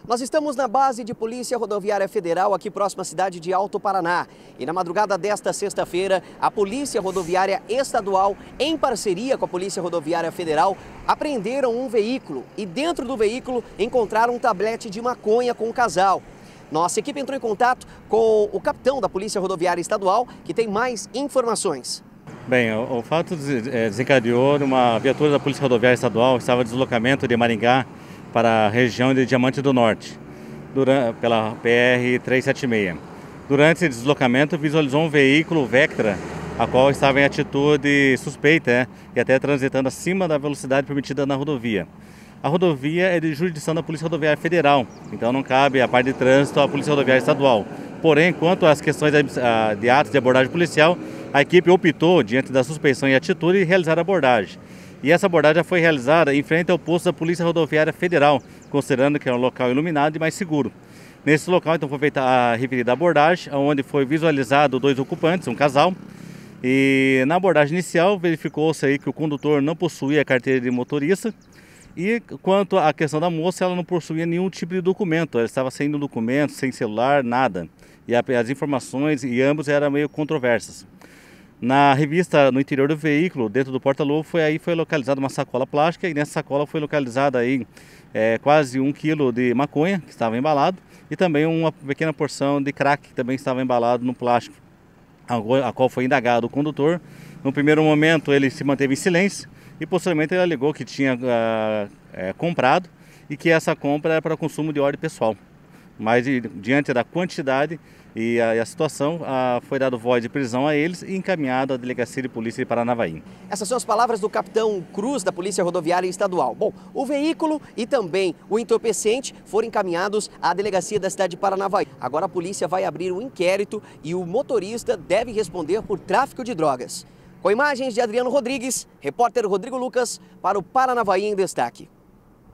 Nós estamos na base de Polícia Rodoviária Federal, aqui próxima à cidade de Alto Paraná. E na madrugada desta sexta-feira, a Polícia Rodoviária Estadual, em parceria com a Polícia Rodoviária Federal, apreenderam um veículo e dentro do veículo encontraram um tablete de maconha com um casal. Nossa equipe entrou em contato com o capitão da Polícia Rodoviária Estadual, que tem mais informações. Bem, o fato desencadeou uma viatura da Polícia Rodoviária Estadual, estava em deslocamento de Maringá para a região de Diamante do Norte, pela PR-376. Durante esse deslocamento, visualizou um veículo Vectra, a qual estava em atitude suspeita, e até transitando acima da velocidade permitida na rodovia. A rodovia é de jurisdição da Polícia Rodoviária Federal, então não cabe a parte de trânsito à Polícia Rodoviária Estadual. Porém, quanto às questões de atos de abordagem policial, a equipe optou, diante da suspeição e atitude, realizar a abordagem. E essa abordagem já foi realizada em frente ao posto da Polícia Rodoviária Federal, considerando que é um local iluminado e mais seguro. Nesse local, então, foi feita a referida abordagem, onde foi visualizado 2 ocupantes, um casal. E na abordagem inicial, verificou-se aí que o condutor não possuía carteira de motorista. E quanto à questão da moça, ela não possuía nenhum tipo de documento, ela estava sem documento, sem celular, nada. E as informações, e ambos eram meio controversas. Na revista, no interior do veículo, dentro do porta-luva, foi localizada uma sacola plástica, e nessa sacola foi localizada aí quase 1 quilo de maconha, que estava embalado, e também uma pequena porção de crack, que também estava embalado no plástico, a qual foi indagado o condutor. No primeiro momento ele se manteve em silêncio, e posteriormente ele alegou que tinha comprado, e que essa compra era para consumo de ordem pessoal. Mas diante da quantidade e a situação, foi dado voz de prisão a eles e encaminhado à Delegacia de Polícia de Paranavaí. Essas são as palavras do capitão Cruz, da Polícia Rodoviária Estadual. Bom, o veículo e também o entorpecente foram encaminhados à Delegacia da cidade de Paranavaí. Agora a polícia vai abrir um inquérito e o motorista deve responder por tráfico de drogas. Com imagens de Adriano Rodrigues, repórter Rodrigo Lucas para o Paranavaí em Destaque.